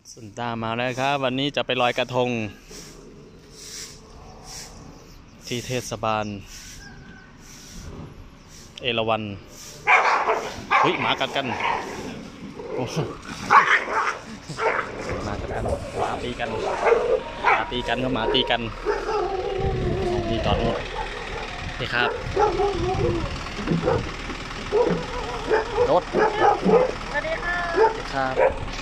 สุนตามาแล้วครับวันนี้จะไปลอยกระทงที่เทศบาลเอราวัณเฮ้ยหมากัดกันโอ้หมากัดกันหมาตีกันหมาตีกันก็หมาตีกันนี่ตอนนู้นนี่ครับรถสวัสดีค่ะครับ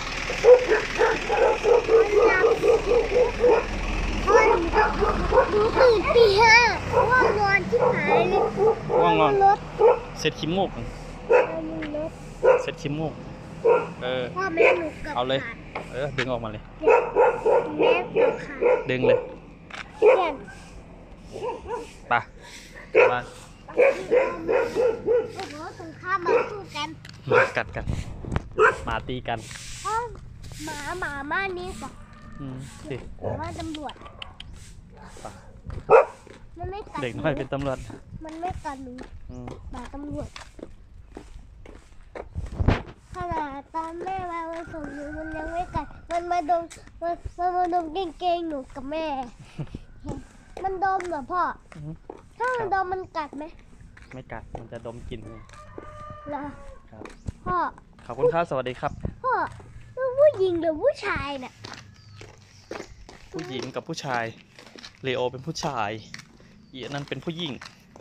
หนูตื่นตี 5ว่างนอนที่ไหนเลยว่างนอนรถเสร็จขี้มูกรถเสร็จขี้มูกพ่อแม่หนูกับเอาเลยดึงออกมาเลยแม่กับขาดึงเลยเพื่อนไปกลับบ้านโอ้โหสงครามมาสู้กันมากัดกันหมาตีกันพ่อหมาบ้านนี้ก่อนสิว่าตำรวจมันไม่กัดเด็กน้อยเป็นตำรวจมันไม่กัดหนูหมาตำรวจขนาดตอนแม่มาส่งหนูมันยังไม่กัดมันมาดมเก่งๆหนูกับแม่มันดมเหรอพ่อถ้ามันดมมันกัดไหมไม่กัดมันจะดมกลิ่นเหรอครับพ่อขอบคุณครับสวัสดีครับพ่อผู้หญิงหรือผู้ชายเนี่ยผู้หญิงกับผู้ชายเลโอเป็นผู้ชายอีนั่นเป็นผู้หญิง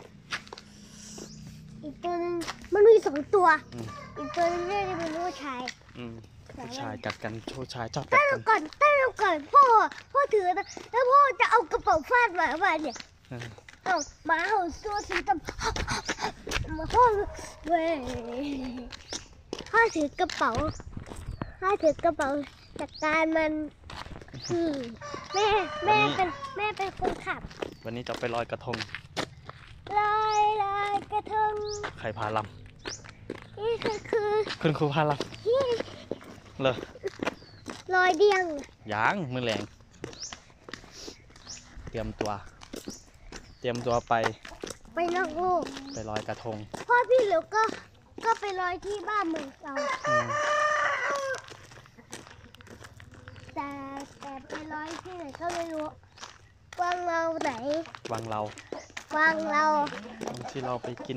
อีกตัวนึงมันมี2 ตัวอีกตัวนึงน่าจะเป็นผู้ชายผู้ชายกัดกันผู้ชายชอบกัดกันตั้งก่อนพ่อถือนะแล้วพ่อจะเอากระเป๋าฟาดหมาเนี่ยเอาหมาเห่าตัวสีดำมาพ่อเว้ยพ่อถือกระเป๋าจัดการมันแม่เป็นคนขับวันนี้จะไปลอยกระทงลอยกระทงใครพาลำนี่คือคุณครูพาลำเลยลอยเดียงยังมือแรงเตรียมตัวไปนอกโลกไปลอยกระทงพ่อพี่เหลือก็ไปลอยที่บ้านเมืองเราแต่ไปลอยที่ไหนก็ไม่รู้วังเราไหนวังเราที่เราไปกิน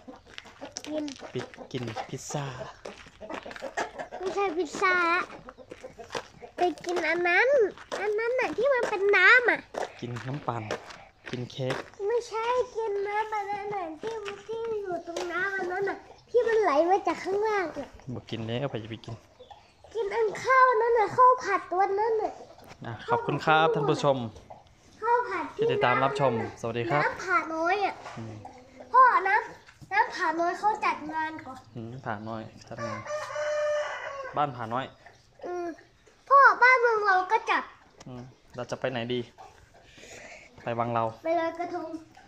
พิซซ่าไม่ใช่พิซซ่าไปกินอันนั้นน่ะที่มันเป็นน้ำอ่ะกินน้ำปั่นกินเค้กไม่ใช่กินน้ำอันนั้นน่ะที่อยู่ตรงน้ำอันนั้นน่ะที่มันไหลมาจากข้างล่างอ่ะบอกกินแล้วไปจะไปกินอันข้าวนั่นน่ะข้าวผัดตัวนั้นน่ะขอบคุณครับท่านผู้ชมที่ติดตามรับชมสวัสดีครับน้ำผาน้อยอ่ะพ่อน้ำผาน้อยเขาจัดงานก่อนผาน้อยจัดงานบ้านผาน้อยพ่อบ้านเมืองเราก็จัดเราจะไปไหนดีไปวังเราไปลอยกระทง